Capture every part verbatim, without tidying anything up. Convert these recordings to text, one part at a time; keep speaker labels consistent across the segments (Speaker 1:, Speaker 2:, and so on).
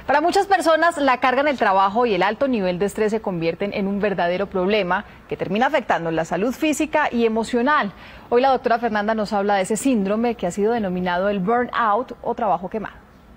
Speaker 1: Para muchas personas, la carga en el trabajo y el alto nivel de estrés se convierten en un verdadero problema que termina afectando la salud física y emocional. Hoy la doctora Fernanda nos habla de ese síndrome que ha sido denominado el burnout o trabajo quemado.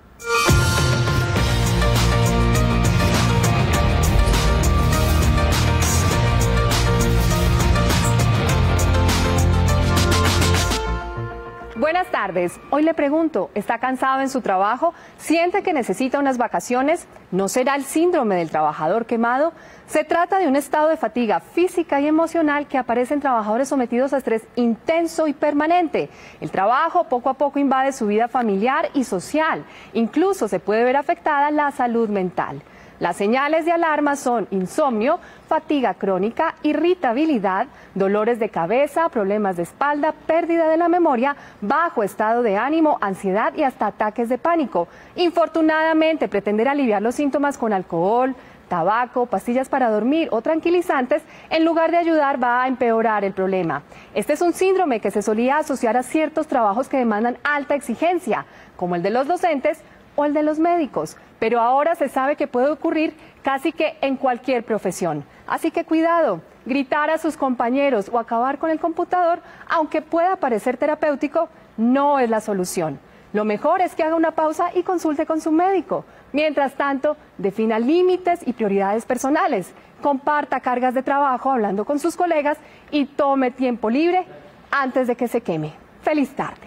Speaker 2: Buenas tardes. Hoy le pregunto, ¿está cansado en su trabajo? ¿Siente que necesita unas vacaciones? ¿No será el síndrome del trabajador quemado? Se trata de un estado de fatiga física y emocional que aparece en trabajadores sometidos a estrés intenso y permanente. El trabajo poco a poco invade su vida familiar y social. Incluso se puede ver afectada la salud mental. Las señales de alarma son insomnio, fatiga crónica, irritabilidad, dolores de cabeza, problemas de espalda, pérdida de la memoria, bajo estado de ánimo, ansiedad y hasta ataques de pánico. Infortunadamente, pretender aliviar los síntomas con alcohol, tabaco, pastillas para dormir o tranquilizantes, en lugar de ayudar, va a empeorar el problema. Este es un síndrome que se solía asociar a ciertos trabajos que demandan alta exigencia, como el de los docentes o el de los médicos, pero ahora se sabe que puede ocurrir casi que en cualquier profesión. Así que cuidado, gritar a sus compañeros o acabar con el computador, aunque pueda parecer terapéutico, no es la solución. Lo mejor es que haga una pausa y consulte con su médico. Mientras tanto, defina límites y prioridades personales, comparta cargas de trabajo hablando con sus colegas y tome tiempo libre antes de que se queme. ¡Feliz tarde!